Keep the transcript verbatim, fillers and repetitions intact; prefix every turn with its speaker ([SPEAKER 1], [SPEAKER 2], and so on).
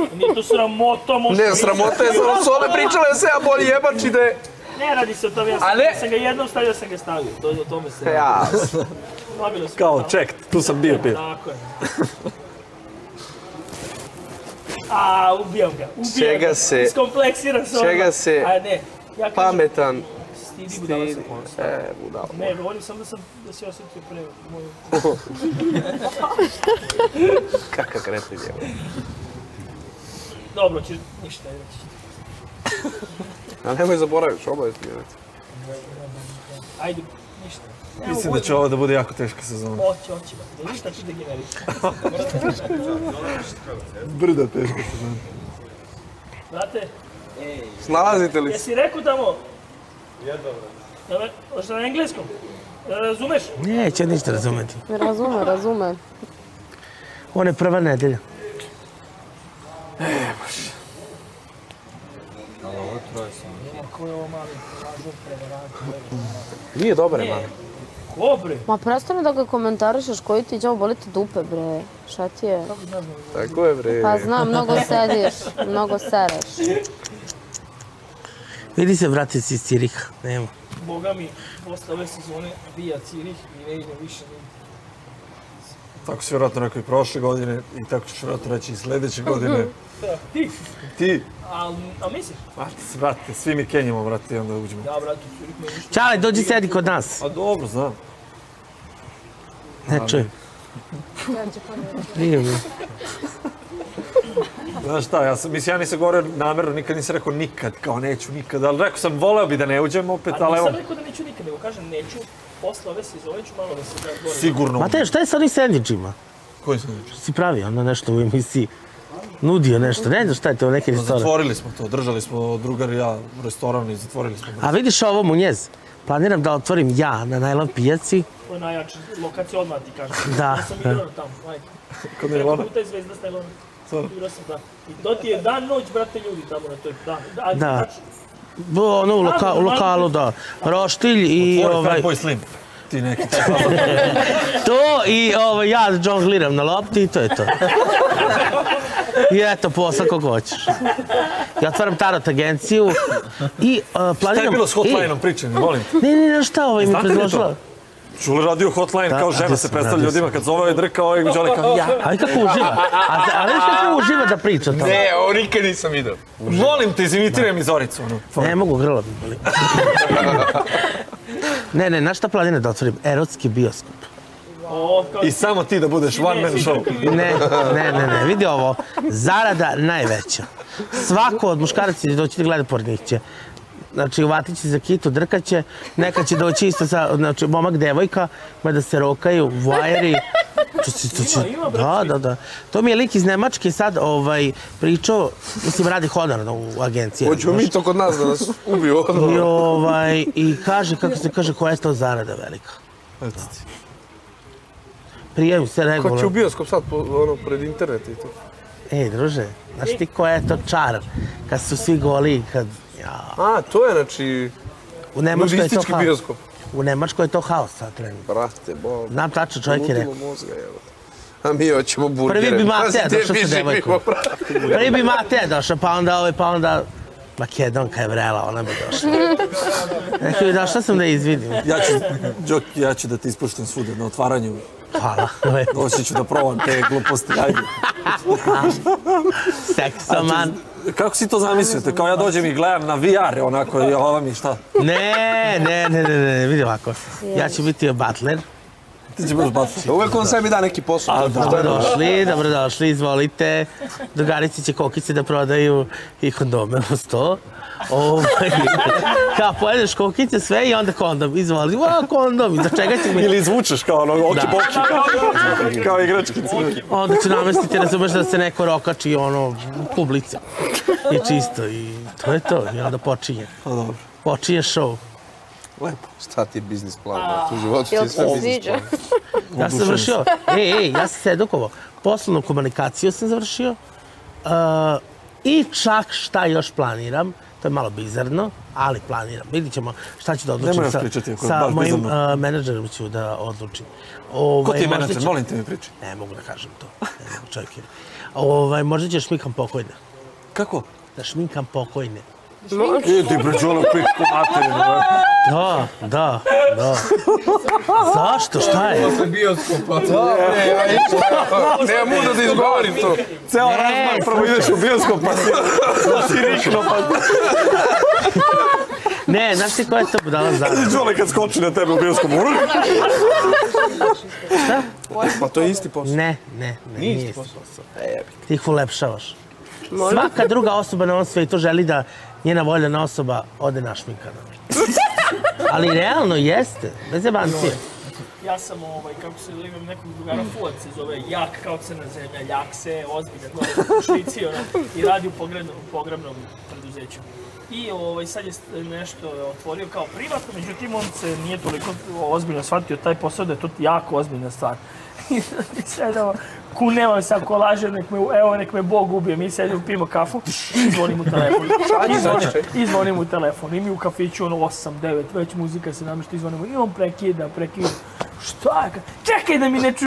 [SPEAKER 1] Nije to sramota, možda...
[SPEAKER 2] Ne, sramota je, samo su one pričale da se ja bolje jebač i da je...
[SPEAKER 1] Ne radi se o tome, ja sam ga jednom stavio, ja sam ga stavio, o tome se radi.
[SPEAKER 2] Ja.
[SPEAKER 3] Kao, ček, tu sam bio bio.
[SPEAKER 1] Tako je. A, ubijam ga, ubijam
[SPEAKER 2] Čega
[SPEAKER 1] ga.
[SPEAKER 2] se...
[SPEAKER 1] Iskompleksiram se odmah.
[SPEAKER 2] Čega se...
[SPEAKER 1] A ne, ja kažem...
[SPEAKER 2] Pametan...
[SPEAKER 1] Stidi budala sam ponosno.
[SPEAKER 2] E, budala.
[SPEAKER 1] Ne, govorim sam da sam, da si osjetio pre moju...
[SPEAKER 2] Kaka kretin je.
[SPEAKER 1] Dobro, ćeš ništa, reći ću.
[SPEAKER 2] A nemoj zaboraviš, obavezno mi reći.
[SPEAKER 1] Ajde, ništa.
[SPEAKER 3] Mislim da će ovo da bude jako teška sezona.
[SPEAKER 1] Oće, oće. Da ništa ti degeneriš.
[SPEAKER 3] Brda teška sezona.
[SPEAKER 1] Brate,
[SPEAKER 2] Snalazite li se?
[SPEAKER 1] jesi rekao tamo? Jedno, brate. Hoćete na engleskom? Razumeš?
[SPEAKER 4] Neće ništa razumeti.
[SPEAKER 5] Razume, razume.
[SPEAKER 4] Ovo je prva nedelja.
[SPEAKER 2] E, baš.
[SPEAKER 6] Ali ovo troje sam.
[SPEAKER 1] Ko je ovo mali?
[SPEAKER 2] Nije dobar je, man.
[SPEAKER 1] Ko, bre?
[SPEAKER 5] Ma prestani da ga komentarišeš, koji ti đavo bolite dupe, bre. Šta ti je?
[SPEAKER 2] Tako je, bre.
[SPEAKER 5] Pa znam, mnogo sediš, mnogo sereš.
[SPEAKER 4] Vidi se, vrati si iz Ciriha. Nema.
[SPEAKER 1] Boga mi, posle ove sezone bija Cirih i ne idem više ni...
[SPEAKER 3] Tako si vjerojatno rekao i prošle godine i tako ćeš vjerojatno reći i sljedeće godine.
[SPEAKER 1] Ti?
[SPEAKER 3] Ti?
[SPEAKER 1] A misliš?
[SPEAKER 3] Vrati, svi mi kenjamo, vrati, onda uđemo.
[SPEAKER 1] Da, brate, Cirih me ništa...
[SPEAKER 4] Ćale, dođi sedi kod nas.
[SPEAKER 3] A dobro, znam.
[SPEAKER 4] Ne čujem. Nije mi.
[SPEAKER 3] Znaš šta, ja, sam, mislim, ja nisam govorio namjerno, nikad nisam rekao nikad, kao neću nikad, ali rekao sam, voleo bi da ne uđem opet, ali evo...
[SPEAKER 1] A nisam rekao da neću nikad, nego kažem neću, posle ove sezone ću malo da se zatvorim.
[SPEAKER 3] Sigurno.
[SPEAKER 4] Matej, šta je sa onim sendvičima?
[SPEAKER 3] Koji sendvič?
[SPEAKER 4] Si pravi onda nešto u emisiji. Nudio nešto, ne znam šta je to, neki restoran.
[SPEAKER 3] Zatvorili smo to, držali smo drugar i ja u restoranu i zatvorili smo.
[SPEAKER 4] A vidiš ovo Munjez? Planiram da otvorim ja na Najlon pijaci.
[SPEAKER 1] To je najjača lokacija, odmah ti kažem.
[SPEAKER 4] Da.
[SPEAKER 1] Ja sam igrao tamo, ajde.
[SPEAKER 3] Kod Najlona?
[SPEAKER 1] Preko puta je Zvezda s Najlona. Igrao sam tamo. I to ti je dan, noć, brate, ljudi tamo na toj... Da.
[SPEAKER 4] Da. Ono, u lokalu, da. Roštilj i...
[SPEAKER 3] Otvori Fatboy Slim. Ti neki.
[SPEAKER 4] To i ja džongliram na lopti i to je to. I eto, posla kog hoćeš. Ja otvaram tarot agenciju i planiram...
[SPEAKER 3] Šta je bilo s hotline-om pričani, molim te?
[SPEAKER 4] Ne, ne, ne, šta ovo mi predložila?
[SPEAKER 3] Čuli radio hotline, kao žena se predstavlja ljudima, kad zove ovaj drka, ovaj Đole kao ja.
[SPEAKER 4] Ali kako uživa? Ali kako uživa da priča to?
[SPEAKER 2] Ne, ovo nikad nisam vidio.
[SPEAKER 3] Volim te, izimitiram mi Zoricu.
[SPEAKER 4] Ne mogu, grla bi boli. Ne, ne, znaš šta planira da otvorim? Erotski bioskop.
[SPEAKER 3] I samo ti da budeš one man show.
[SPEAKER 4] Ne, ne, ne, ne, vidi ovo. Zarada najveća. Svako od muškaraca će doći da gleda pored njih će. Znači, uvatit će za kitu, drkat će, neka će doći isto sa, znači, momak, devojka, da se rokaju, vajeri. Da, da, da. To mi je lik iz Nemačke sad pričao, mislim, radi honorno u agenciji.
[SPEAKER 2] Hoćemo mi to kod nas da nas ubiju.
[SPEAKER 4] I kaže, kako se kaže, koja je to zarada velika. Prijavim se regularno.
[SPEAKER 2] Ko će u bioskop sad, pred internet i to?
[SPEAKER 4] Ej, druže, znaš ti koja je to čar, kad su svi goli, kad...
[SPEAKER 2] A, to je, znači, nudistički bioskop.
[SPEAKER 4] U Nemačkoj je to haos sad trenutno.
[SPEAKER 2] Brate, bo...
[SPEAKER 4] Znam tačno, čovjek je rekao.
[SPEAKER 2] A mi hoćemo burgere.
[SPEAKER 4] Prvi bi Mateja došao sa devojkom. Prvi bi Mateja došao, pa onda ovaj, pa onda... Makedonka je vrela, ona bi došla. Rekao bi, došla sam da izvidim.
[SPEAKER 3] Ja ću da te ispuštam svuda na otvaranju.
[SPEAKER 4] Hvala.
[SPEAKER 3] Doći ću da probam te gluposti, ajde.
[SPEAKER 4] Seksoman.
[SPEAKER 3] Kako si to zamislite? Kao ja dođem i gledam na V R, onako, i ova mi šta?
[SPEAKER 4] Ne, ne, ne, ne, vidi ovako. Ja ću biti butler.
[SPEAKER 3] Ti će budeš butler.
[SPEAKER 2] Uvijek on sebi da neki posao.
[SPEAKER 4] Dobrodošli, dobrodošli, izvolite. Drugarici će kokice da prodaju i kondome u sto. Kao pojedeš kokice sve i onda kondom. Izvoli, o, kondom, za čega će mi...
[SPEAKER 3] Ili izvučeš kao ono, oki boki, kao igračkice.
[SPEAKER 4] Onda ću namestiti, razumeš da se neko rokači i ono, publica. I čisto, i to je to. I onda počinje. Počinje show.
[SPEAKER 2] Lepo. Šta ti je biznis plan? U životu ti je sve biznis plan.
[SPEAKER 4] Ja sam završio, ej, ej, ja sam se edukovao. Poslovnu komunikaciju sam završio. I čak šta još planiram, to je malo bizarno, ali planiram. Vidit ćemo šta ću da odlučim sa mojim menadžerom ću da odlučim.
[SPEAKER 3] Ko ti je menadžer? Molim te mi priči.
[SPEAKER 4] Ne mogu da kažem to. Ne mogu, čovjek je. Ovaj, možda ćeš šminkam pokojne.
[SPEAKER 3] Kako?
[SPEAKER 4] Da šminkam pokojne.
[SPEAKER 3] Idi bre, Đole, pičku materinu.
[SPEAKER 4] Da, da, da. Zašto? Šta je?
[SPEAKER 2] Posle bioskopa. Dobre, ja išla. Nema muda da izgovorim to.
[SPEAKER 3] Ceo razmar, prvo ideš u bioskop, pa si rikno, pa...
[SPEAKER 4] Ne, znaš ti ko je to budala Zara?
[SPEAKER 3] Đole kad skoči na tebe u bioskopu.
[SPEAKER 4] Šta?
[SPEAKER 2] Pa to je isti posao.
[SPEAKER 4] Ne, ne, ne, nije isti posao. Ti ih ulepšavaš. Svaka druga osoba na ovom svijetu želi da njena voljena osoba ode našminkana. Ali realno jeste, bez jebancije.
[SPEAKER 1] Ja sam, ovaj, kako se zove, imam nekog drugara, Fuad se zove, jak kao crna zemlja, jak se, ozbiljan, gore u Švici, ono, i radi u pogrebnom, pogrebnom preduzeću. I ovaj, sad je nešto otvorio kao privatno, međutim on se nije toliko ozbiljno shvatio taj posao da je to jako ozbiljna stvar. I sedamo, kuneva se ako laže, nek me, evo nek me Bog ubije, mi sedimo, pijemo kafu i zvonim u telefon. I zvonim, i zvonim u telefon. I mi u kafiću, ono, osam, devet, već muzika se namješta i zvonimo. I on prekida, prekida. Šta je? Čekaj da mi ne čuje.